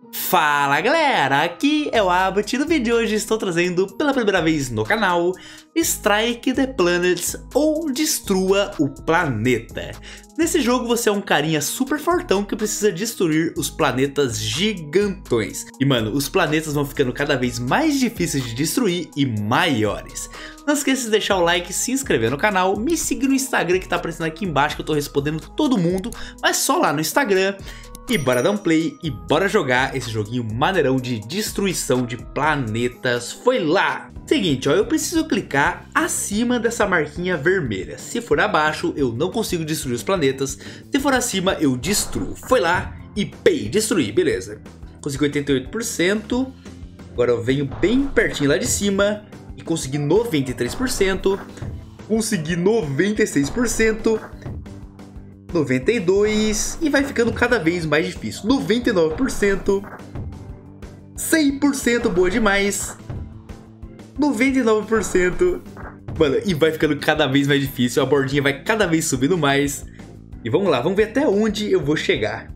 Fala galera, aqui é o Abbott e no vídeo de hoje estou trazendo pela primeira vez no canal Strike the Planets ou Destrua o Planeta. Nesse jogo você é um carinha super fortão que precisa destruir os planetas gigantões. E mano, os planetas vão ficando cada vez mais difíceis de destruir e maiores. Não esqueça de deixar o like, se inscrever no canal, me seguir no Instagram que tá aparecendo aqui embaixo que eu tô respondendo todo mundo, mas só lá no Instagram. E bora dar um play e bora jogar esse joguinho maneirão de destruição de planetas. Foi lá! Seguinte, ó, eu preciso clicar acima dessa marquinha vermelha. Se for abaixo, eu não consigo destruir os planetas. Se for acima, eu destruo. Foi lá e pei, destruí, beleza. Consegui 88%. Agora eu venho bem pertinho lá de cima e consegui 93%. Consegui 96%. 92% e vai ficando cada vez mais difícil. 99%, 100%, boa demais. 99%, mano, e vai ficando cada vez mais difícil. A bordinha vai cada vez subindo mais. E vamos lá, vamos ver até onde eu vou chegar.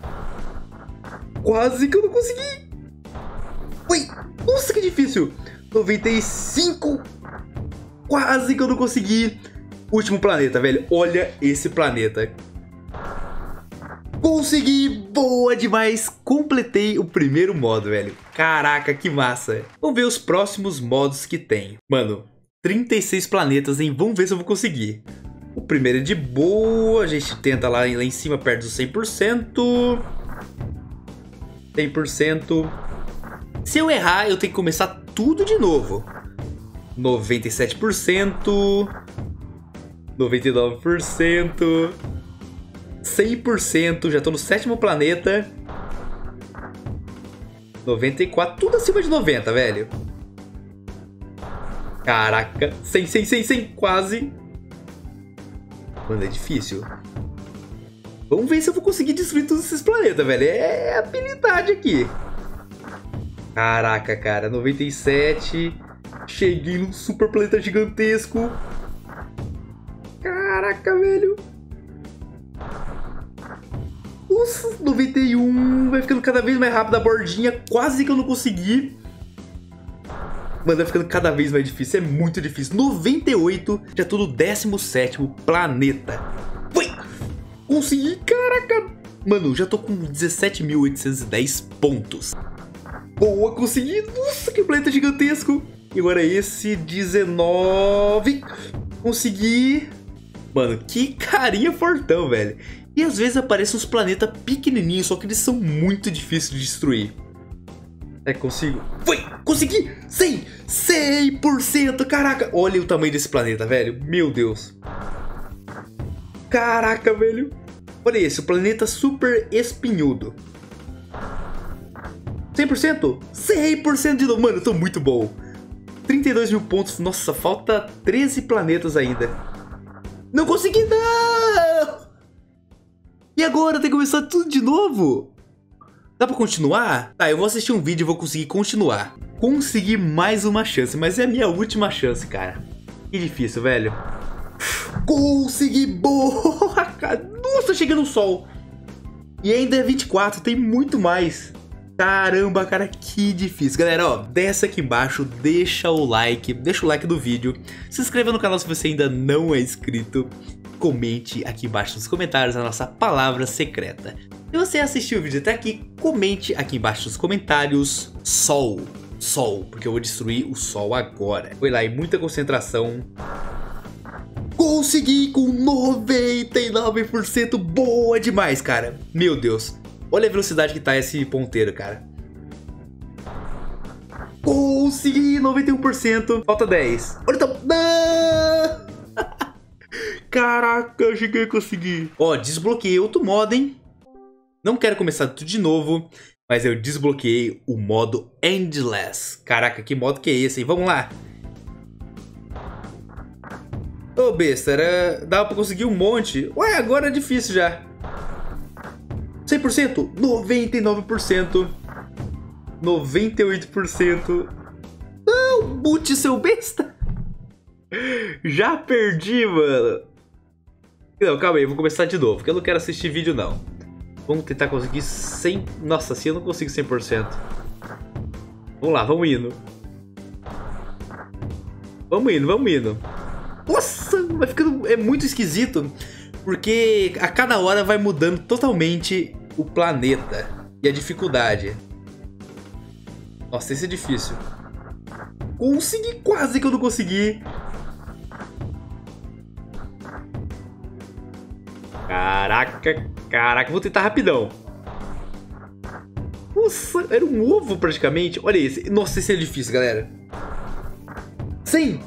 Quase que eu não consegui. Ui, nossa, que difícil. 95%, quase que eu não consegui. Último planeta, velho. Olha esse planeta. Consegui! Boa demais! Completei o primeiro modo, velho. Caraca, que massa. Vamos ver os próximos modos que tem. Mano, 36 planetas, hein? Vamos ver se eu vou conseguir. O primeiro é de boa. A gente tenta lá em cima, perto dos 100%. 100%. Se eu errar, eu tenho que começar tudo de novo. 97%. 99%, 100%, já tô no 7º planeta. 94%, tudo acima de 90, velho. Caraca, 100, quase. Mano, é difícil. Vamos ver se eu vou conseguir destruir todos esses planetas, velho. É habilidade aqui. Caraca, cara, 97%. Cheguei num super planeta gigantesco. Caraca, velho. Nossa, 91%. Vai ficando cada vez mais rápido a bordinha. Quase que eu não consegui. Mano, vai ficando cada vez mais difícil. É muito difícil. 98%. Já tô no 17º planeta. Foi! Consegui, caraca. Mano, já tô com 17.810 pontos. Boa, consegui. Nossa, que planeta gigantesco. E agora esse 19%. Consegui. Mano, que carinha fortão, velho. E às vezes aparecem uns planetas pequenininhos, só que eles são muito difíceis de destruir. É que consigo? Foi! Consegui! 100%! Caraca! Olha o tamanho desse planeta, velho. Meu Deus. Caraca, velho. Olha esse, o planeta super espinhudo. 100%? 100% de novo. Mano, eu tô muito bom. 32 mil pontos. Nossa, falta 13 planetas ainda. Não consegui, não! E agora? Tem que começar tudo de novo? Dá pra continuar? Tá, eu vou assistir um vídeo e vou conseguir continuar. Consegui mais uma chance, mas é a minha última chance, cara. Que difícil, velho. Consegui! Boa! Nossa, cheguei no sol. E ainda é 24, tem muito mais. Caramba, cara, que difícil. Galera, ó, desce aqui embaixo, deixa o like do vídeo. Se inscreva no canal se você ainda não é inscrito. Comente aqui embaixo nos comentários a nossa palavra secreta. Se você assistiu o vídeo até aqui, comente aqui embaixo nos comentários Sol, porque eu vou destruir o Sol agora. Foi lá, e muita concentração. Consegui com 99%, boa demais, cara. Meu Deus. Olha a velocidade que tá esse ponteiro, cara. Consegui 91%. Falta 10. Olha o tamanho. Caraca, eu cheguei a conseguir. Ó, desbloqueei outro modo, hein? Não quero começar tudo de novo, mas eu desbloqueei o modo Endless. Caraca, que modo que é esse, hein? Vamos lá. Ô, besta, dava pra conseguir um monte. Ué, agora é difícil já. 100%, 99%, 98%. Não, boot, seu besta. Já perdi, mano. Não, calma aí, vou começar de novo, porque eu não quero assistir vídeo, não. Vamos tentar conseguir 100... Nossa, assim eu não consigo 100%. Vamos lá, vamos indo. Vamos indo. Nossa, vai ficando... É muito esquisito. Porque a cada hora vai mudando totalmente o planeta e a dificuldade. Nossa, esse é difícil. Consegui, quase que eu não consegui. Caraca, vou tentar rapidão. Nossa, era um ovo praticamente. Olha esse. Nossa, esse é difícil, galera. 100,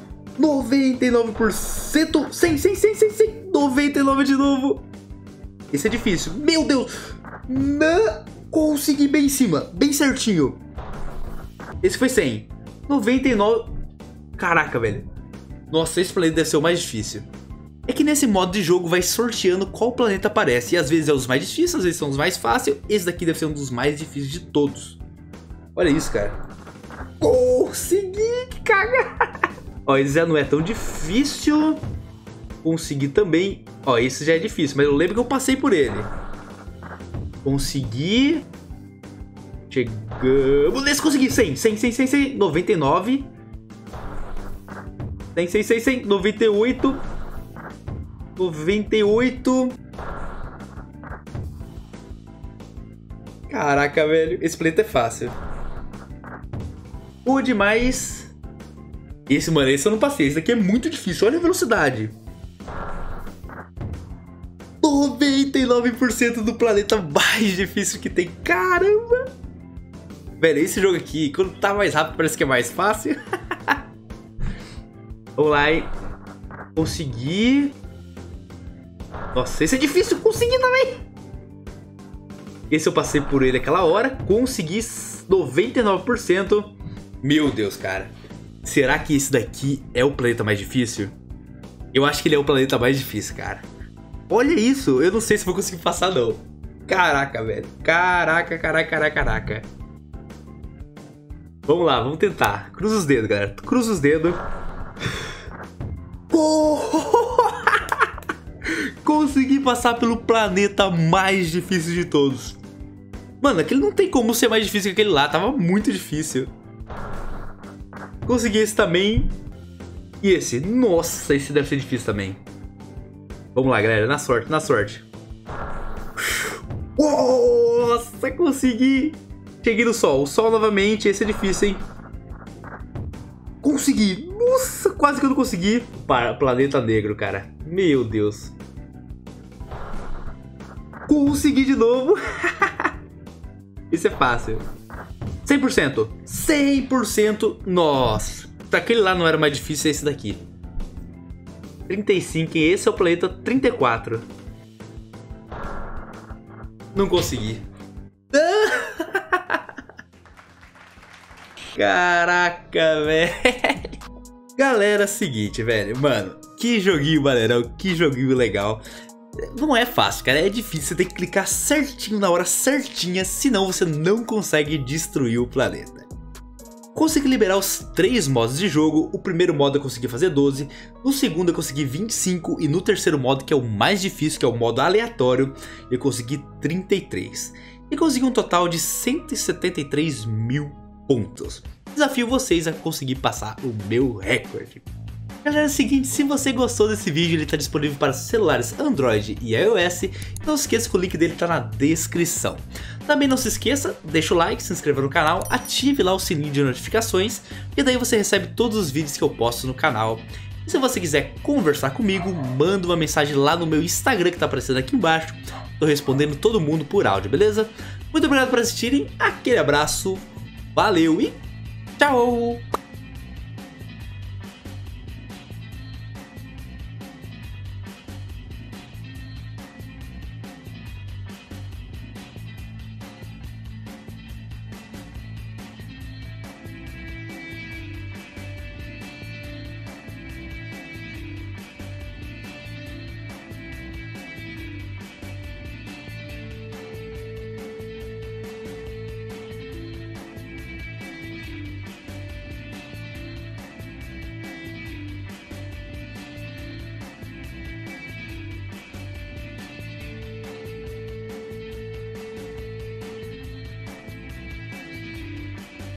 99%. 100. 99 de novo. Esse é difícil. Meu Deus. Não consegui bem em cima. Bem certinho. Esse foi 100. 99. Caraca, velho. Nossa, esse planeta deve ser o mais difícil. É que nesse modo de jogo vai sorteando qual planeta aparece. E às vezes é os mais difíceis, às vezes são os mais fáceis. Esse daqui deve ser um dos mais difíceis de todos. Olha isso, cara. Consegui, que caga. Ó, esse já não é tão difícil. Consegui também. Ó, esse já é difícil, mas eu lembro que eu passei por ele. Consegui. Chegamos nesse, consegui. 100. 99. 100. 98. 98. Caraca, velho. Esse planeta é fácil. Pô, demais. Esse, mano, esse eu não passei. Esse daqui é muito difícil. Olha a velocidade. 99% do planeta mais difícil que tem. Caramba. Velho, esse jogo aqui, quando tá mais rápido, parece que é mais fácil. Vamos lá, hein. Consegui. Nossa, esse é difícil. Consegui também. Esse eu passei por ele aquela hora. Consegui 99%. Meu Deus, cara. Será que esse daqui é o planeta mais difícil? Eu acho que ele é o planeta mais difícil, cara. Olha isso. Eu não sei se vou conseguir passar, não. Caraca, velho. Caraca. Vamos lá, vamos tentar. Cruza os dedos, galera. Cruza os dedos. Consegui passar pelo planeta mais difícil de todos. Mano, aquele não tem como ser mais difícil que aquele lá. Tava muito difícil. Consegui esse também. E esse? Nossa, esse deve ser difícil também. Vamos lá, galera. Na sorte. Nossa, consegui. Cheguei no sol. O sol novamente. Esse é difícil, hein? Consegui. Nossa, quase que eu não consegui. Planeta negro, cara. Meu Deus. Consegui de novo. Isso é fácil. 100%. 100%. Nossa. Aquele lá não era mais difícil, esse daqui. 35. E esse é o planeta 34. Não consegui. Caraca, velho. Galera, seguinte, velho. Mano, que joguinho maneirão. Que joguinho legal. Não é fácil, cara, é difícil, você tem que clicar certinho na hora certinha, senão você não consegue destruir o planeta. Consegui liberar os 3 modos de jogo. O primeiro modo eu consegui fazer 12, no segundo eu consegui 25 e no terceiro modo, que é o mais difícil, que é o modo aleatório, eu consegui 33. E consegui um total de 173 mil pontos. Desafio vocês a conseguir passar o meu recorde. Galera, é o seguinte, se você gostou desse vídeo, ele está disponível para celulares Android e iOS. Não se esqueça que o link dele está na descrição. Também não se esqueça, deixa o like, se inscreva no canal, ative lá o sininho de notificações, e daí você recebe todos os vídeos que eu posto no canal. E se você quiser conversar comigo, manda uma mensagem lá no meu Instagram que está aparecendo aqui embaixo. Estou respondendo todo mundo por áudio, beleza? Muito obrigado por assistirem, aquele abraço, valeu e tchau!